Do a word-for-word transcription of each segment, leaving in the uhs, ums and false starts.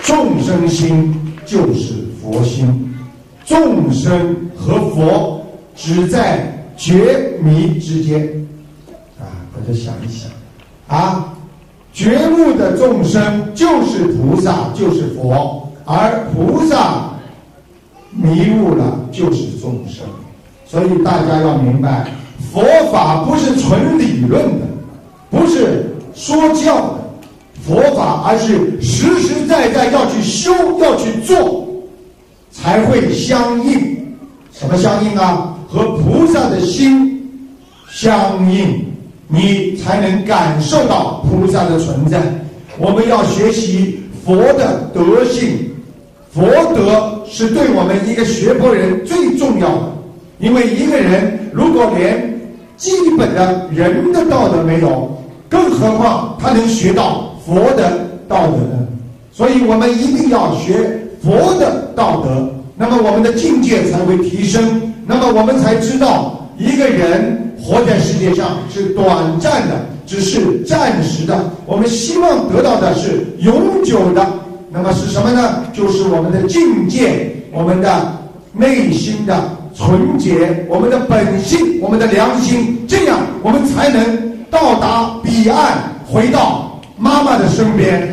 众生心就是佛心，众生和佛只在觉迷之间啊！大家想一想啊，觉悟的众生就是菩萨，就是佛，而菩萨迷悟了就是众生。所以大家要明白，佛法不是纯理论的，不是说教的佛法，而是实实在在要去修，要去做，才会相应。什么相应啊？和菩萨的心相应，你才能感受到菩萨的存在。我们要学习佛的德性，佛德是对我们一个学佛人最重要的。因为一个人如果连基本的人的道德没有，更何况他能学到佛的道德呢？所以我们一定要学佛的道德，那么我们的境界才会提升，那么我们才知道一个人活在世界上是短暂的，只是暂时的，我们希望得到的是永久的。那么是什么呢？就是我们的境界，我们的内心的纯洁，我们的本性，我们的良心，这样我们才能到达彼岸，回到妈妈的身边。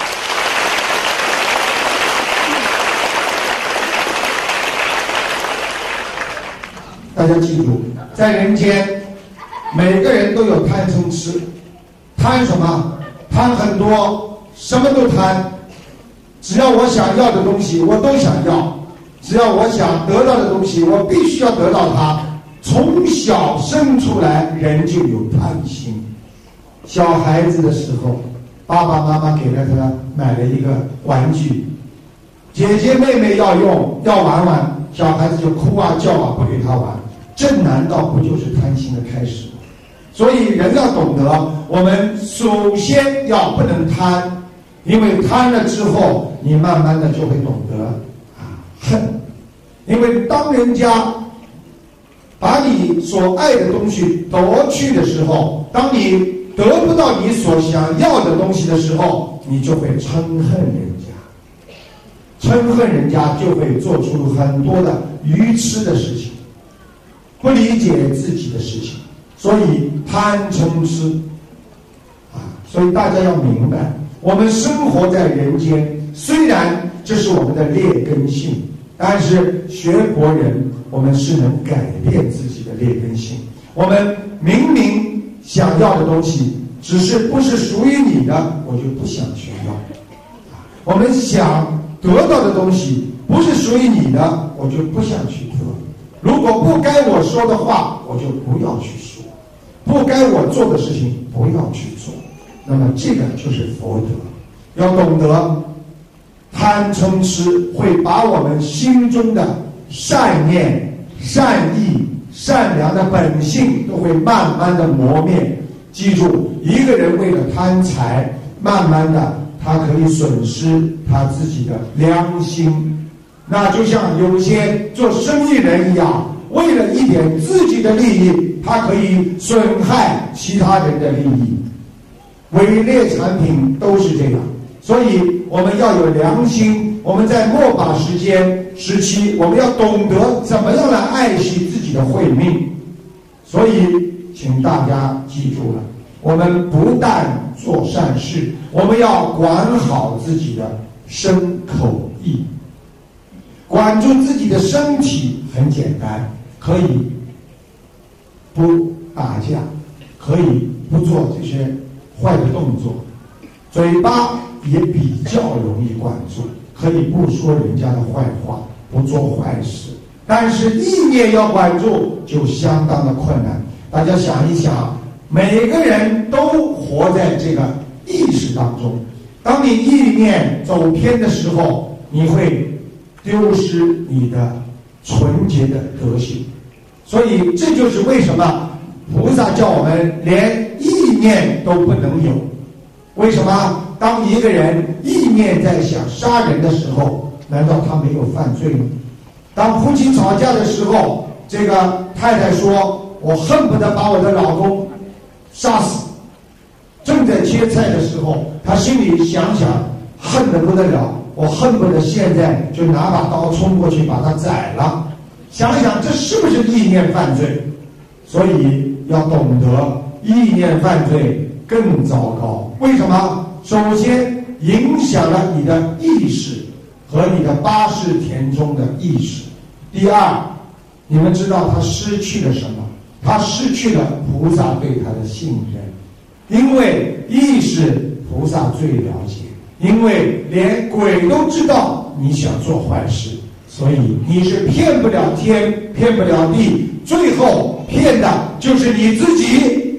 大家记住，在人间每个人都有贪嗔痴。贪什么？贪很多，什么都贪。只要我想要的东西我都想要，只要我想得到的东西我必须要得到它。从小生出来人就有贪心。小孩子的时候，爸爸妈妈给了他买了一个玩具，姐姐妹妹要用要玩玩，小孩子就哭啊叫啊，不给他玩。这难道不就是贪心的开始？所以人要懂得，我们首先要不能贪，因为贪了之后你慢慢的就会懂得啊恨。因为当人家把你所爱的东西夺去的时候，当你得不到你所想要的东西的时候，你就会嗔恨人家，嗔恨人家就会做出很多的愚痴的事情，不理解自己的事情，所以贪嗔痴啊！所以大家要明白，我们生活在人间，虽然这是我们的劣根性，但是学佛人我们是能改变自己的劣根性。我们明明想要的东西，只是不是属于你的，我就不想去要。我们想得到的东西不是属于你的，我就不想去得。如果不该我说的话，我就不要去说；不该我做的事情，不要去做。那么这个就是佛德。要懂得，贪嗔痴会把我们心中的善念、善意、善良的本性都会慢慢的磨灭。记住，一个人为了贪财，慢慢的他可以损失他自己的良心。那就像有些做生意人一样，为了一点自己的利益，他可以损害其他人的利益。伪劣产品都是这样，所以我们要有良心。我们在末法时间时期，我们要懂得怎么样来爱惜自己的慧命。所以请大家记住了，我们不但做善事，我们要管好自己的身口意。管住自己的身体很简单，可以不打架，可以不做这些坏的动作，嘴巴也比较容易管住，可以不说人家的坏话，不做坏事。但是意念要管住就相当的困难。大家想一想，每个人都活在这个意识当中，当你意念走偏的时候，你会丢失你的纯洁的德性。所以这就是为什么菩萨叫我们连意念都不能有。为什么？当一个人意念在想杀人的时候，难道他没有犯罪吗？当夫妻吵架的时候，这个太太说我恨不得把我的老公杀死，正在切菜的时候，他心里想想恨得不得了， 我恨不得现在就拿把刀冲过去把他宰了。想想这是不是意念犯罪？所以要懂得，意念犯罪更糟糕。为什么？首先影响了你的意识和你的八识田中的意识。第二，你们知道他失去了什么？他失去了菩萨对他的信任，因为意识菩萨最了解，因为连鬼都知道你想做坏事，所以你是骗不了天，骗不了地，最后骗的就是你自己。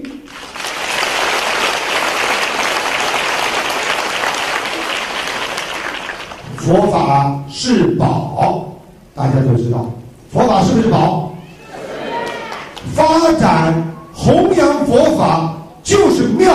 佛法是宝，大家都知道，佛法是不是宝？发展弘扬佛法就是妙，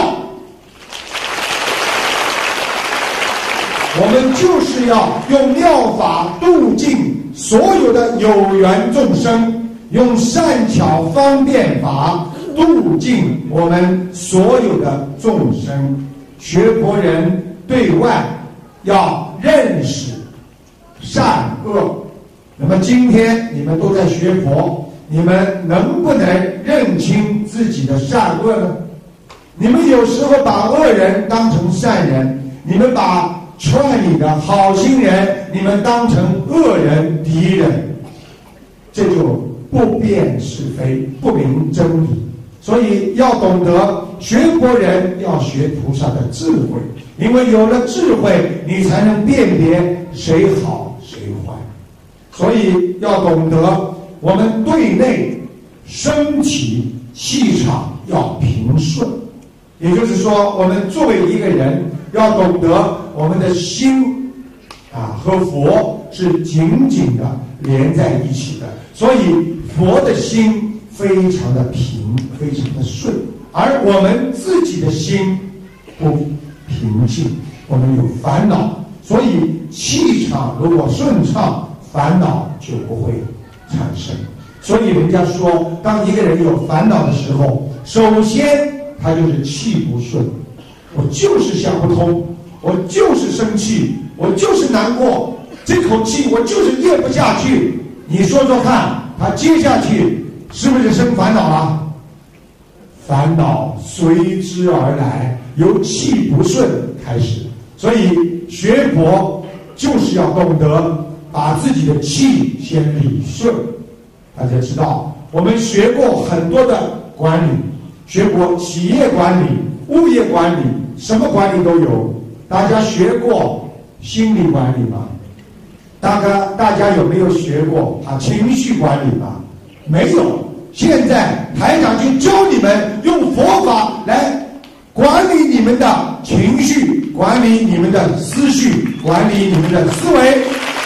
我们就是要用妙法度尽所有的有缘众生，用善巧方便法度尽我们所有的众生。学佛人对外要认识善恶，那么今天你们都在学佛，你们能不能认清自己的善恶呢？你们有时候把恶人当成善人，你们把劝你的好心人你们当成恶人敌人，这就不辨是非，不明真理。所以要懂得，学佛人要学菩萨的智慧，因为有了智慧你才能辨别谁好谁坏。所以要懂得，我们对内身体气场要平顺，也就是说，我们作为一个人要懂得我们的心啊和佛是紧紧的连在一起的，所以佛的心非常的平，非常的顺，而我们自己的心不平静，我们有烦恼，所以气场如果顺畅，烦恼就不会产生。所以人家说，当一个人有烦恼的时候，首先他就是气不顺，我就是想不通，我就是生气，我就是难过，这口气我就是咽不下去。你说说看，他接下去是不是生烦恼了？烦恼随之而来，由气不顺开始。所以学佛就是要懂得把自己的气先理顺。大家知道，我们学过很多的管理，学过企业管理、物业管理，什么管理都有。大家学过心理管理吗？大家大家有没有学过啊情绪管理吗？没有。现在台长就教你们用佛法来管理你们的情绪，管理你们的思绪，管理你们的思维。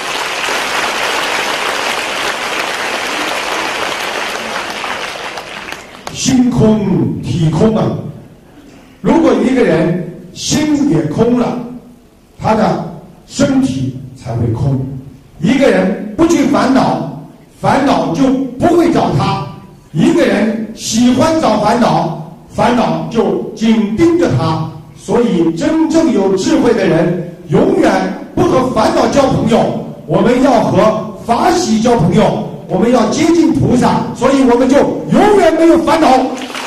心空体空啊！如果一个人心也空了，他的身体才会空。一个人不去烦恼，烦恼就不会找他；一个人喜欢找烦恼，烦恼就紧盯着他。所以真正有智慧的人永远不和烦恼交朋友，我们要和法喜交朋友，我们要接近菩萨，所以我们就永远没有烦恼。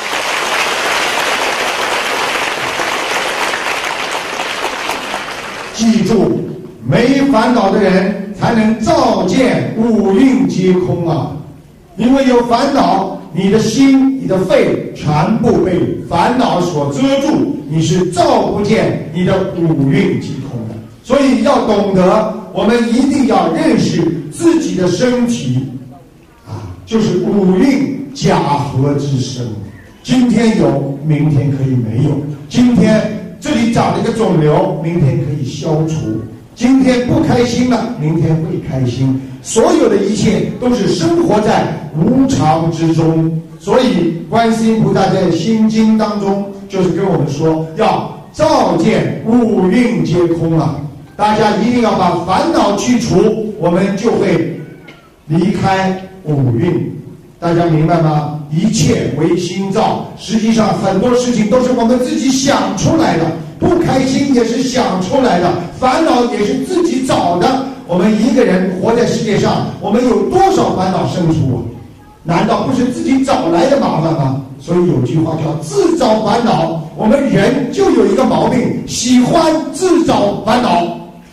记住，没烦恼的人才能照见五蕴皆空啊！因为有烦恼，你的心、你的肺全部被烦恼所遮住，你是照不见你的五蕴皆空的。所以要懂得，我们一定要认识自己的身体啊，就是五蕴假合之身。今天有，明天可以没有；今天这里长了一个肿瘤，明天可以消除；今天不开心了，明天会开心。所有的一切都是生活在无常之中。所以观世音菩萨在心经当中就是跟我们说，要照见五蕴皆空啊！大家一定要把烦恼去除，我们就会离开五蕴。 大家明白吗？一切唯心造，实际上很多事情都是我们自己想出来的，不开心也是想出来的，烦恼也是自己找的。我们一个人活在世界上，我们有多少烦恼生出啊？难道不是自己找来的麻烦吗？所以有句话叫自找烦恼。我们人就有一个毛病，喜欢自找烦恼。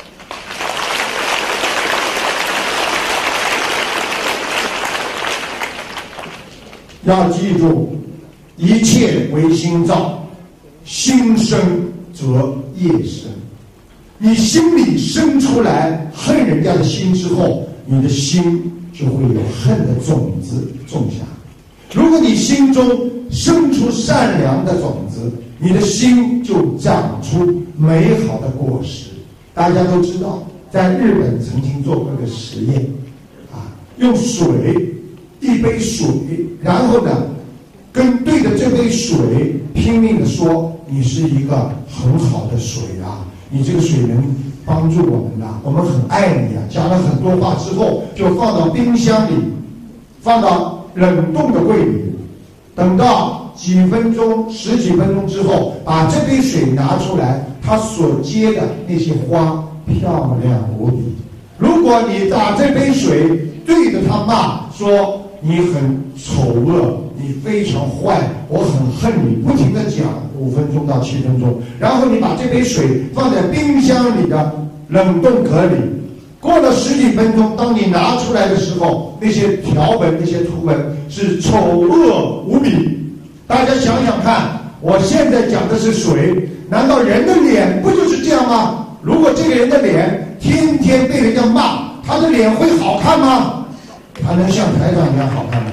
要记住，一切唯心造，心生则业生。你心里生出来恨人家的心之后，你的心就会有恨的种子种下。如果你心中生出善良的种子，你的心就长出美好的果实。大家都知道，在日本曾经做过一个实验，啊，用水，一杯水，然后呢，跟对着这杯水拼命的说：“你是一个很好的水啊，你这个水能帮助我们啊，我们很爱你啊。”讲了很多话之后，就放到冰箱里，放到冷冻的柜里，等到几分钟、十几分钟之后，把这杯水拿出来，它所结的那些花漂亮无比。如果你把这杯水对着它骂说：“你很丑恶，你非常坏，我很恨你”，不停地讲五分钟到七分钟，然后你把这杯水放在冰箱里的冷冻格里，过了十几分钟，当你拿出来的时候，那些条纹、那些图文是丑恶无比。大家想想看，我现在讲的是水，难道人的脸不就是这样吗？如果这个人的脸天天被人家骂，他的脸会好看吗？他能像台长一样好看吗？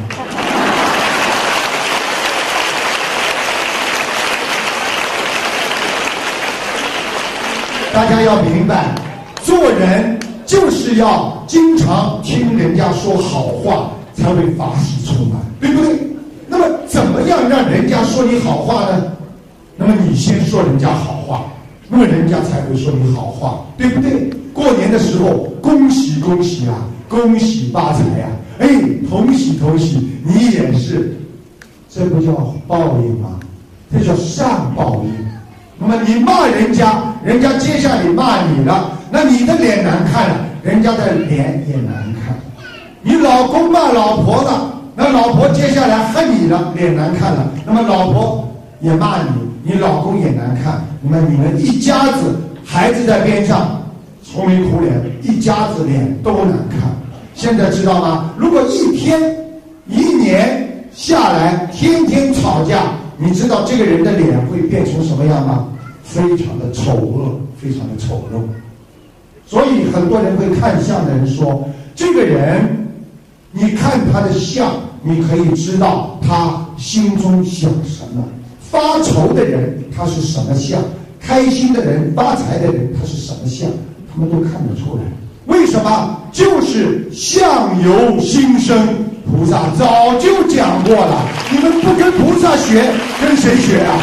大家要明白，做人就是要经常听人家说好话，才会法喜充满，对不对？那么怎么样让人家说你好话呢？那么你先说人家好话，那么人家才会说你好话，对不对？过年的时候，恭喜恭喜啊，恭喜发财呀、啊！哎，同喜同喜，你也是，这不叫报应吗？这叫善报应。那么你骂人家，人家接下来骂你了，那你的脸难看了，人家的脸也难看。你老公骂老婆了，那老婆接下来恨你了，脸难看了，那么老婆也骂你，你老公也难看。那么你们一家子，孩子在边上愁眉苦脸，一家子脸都难看。现在知道吗？如果一天一年下来天天吵架，你知道这个人的脸会变成什么样吗？非常的丑恶，非常的丑陋。所以很多人会看相的人说，这个人你看他的相，你可以知道他心中想什么。发愁的人他是什么相，开心的人、发财的人他是什么相，他们都看得出来。为什么？就是相由心生，菩萨早就讲过了。你们不跟菩萨学，跟谁学啊？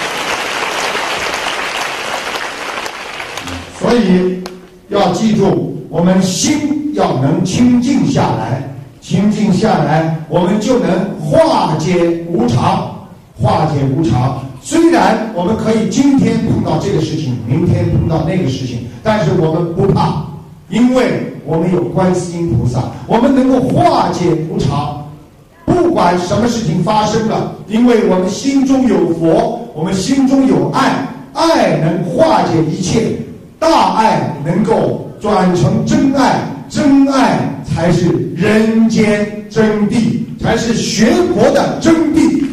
所以要记住，我们心要能清静下来，清静下来，我们就能化解无常，化解无常。虽然我们可以今天碰到这个事情，明天碰到那个事情，但是我们不怕。因为我们有观世音菩萨，我们能够化解无常。不管什么事情发生了，因为我们心中有佛，我们心中有爱，爱能化解一切，大爱能够转成真爱，真爱才是人间真谛，才是学佛的真谛。